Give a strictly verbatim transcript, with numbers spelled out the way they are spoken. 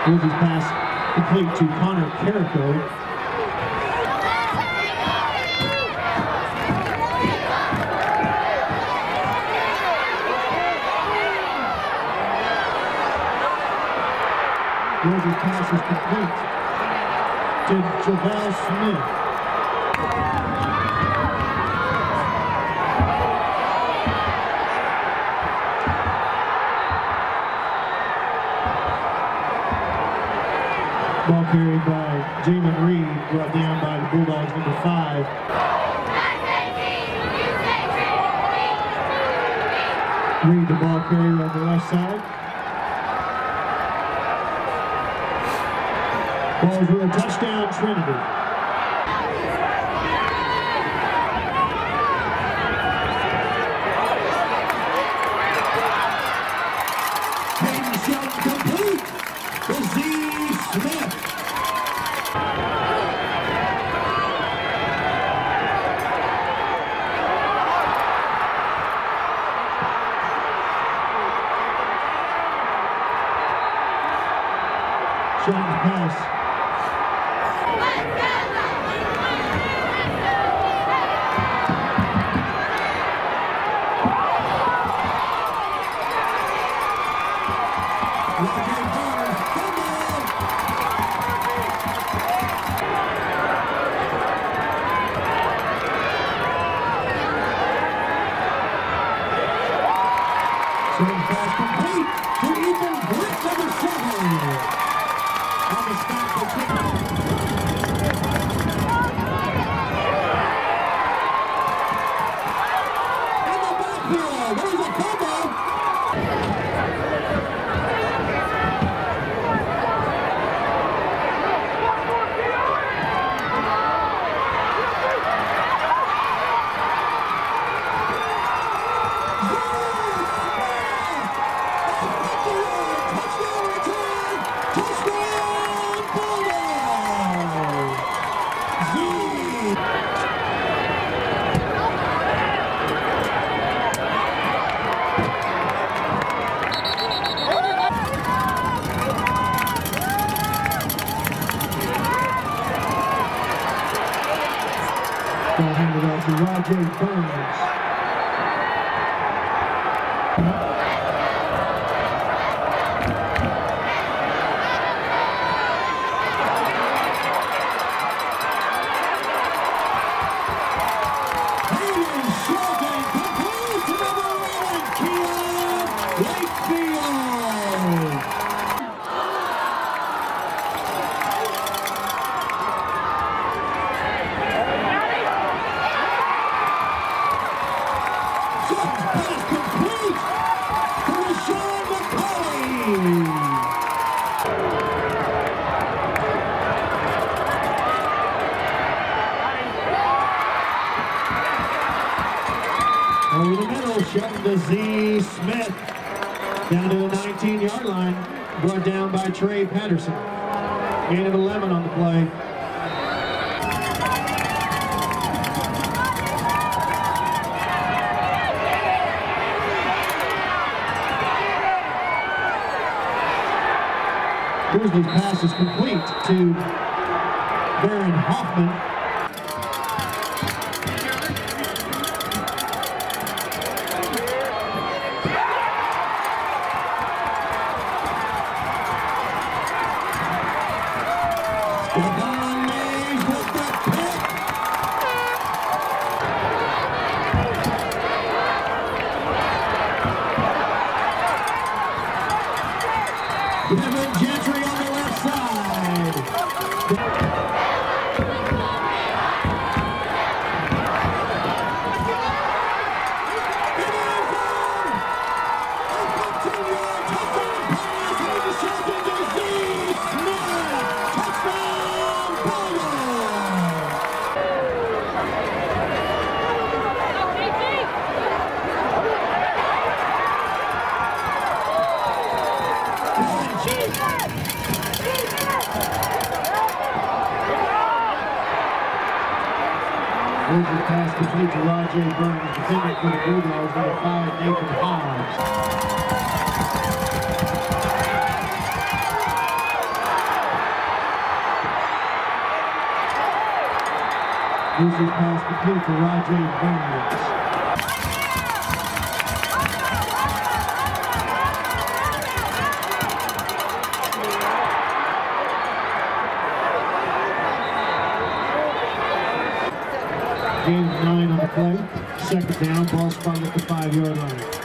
Rosie's pass complete to Connor Carrico. Rosie's pass is complete to Javel Smith. Ball carried by Jamin Reed, brought down by the Bulldogs, number five. Reed, the ball carrier on the left side. Ball's with a touchdown, Trinity. Hayden shot complete to Z. Smith. Sean's pass. Sean's pass complete to Ethan Britt, number seven. On the stop for Trinity. In the backfield, there's a fumble. Ball handed off to Rajay Burns. Hayden shot and complete to number eleven, Keon Wakefield. Pass complete to Sean McCauley. Over the middle, shot to Z. Smith. Down to the nineteen yard line, brought down by Trey Patterson. Gain of eleven on the play. Grizzlies pass is complete to Baron Hoffman. Devon Mays with the pick. Devin Gentry on the left side. There's the pass complete to Rajay Burns, defending for the Bulldogs, number five, Nathan Hobbs. Lucy's pass complete for Rajay Barnes. Gain of nine on the play. Second down, ball spotted at the five-yard line.